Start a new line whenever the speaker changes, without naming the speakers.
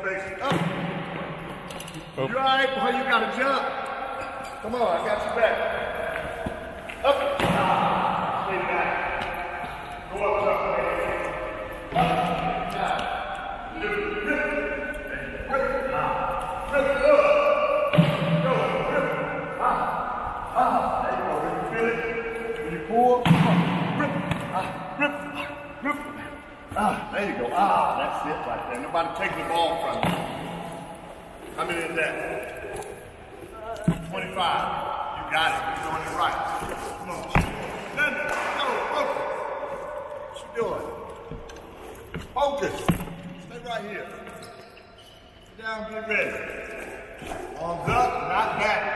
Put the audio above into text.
basic. Up. You all right, boy? You got to jump. Come on, I got you back. Up. Stay back. Go up, jump. Up. Down. Rip. Rip. Rip. Rip. Go. Rip. There you go. When you feel it, when you pull, rip. Rip. Rip. There you go. That's it right there. Nobody take the ball from you. How many is that? 25. You got it. You're doing it right. Come on. London. Go. Focus. What you doing? Focus. Stay right here. Sit down. Get ready. Arms up, not back.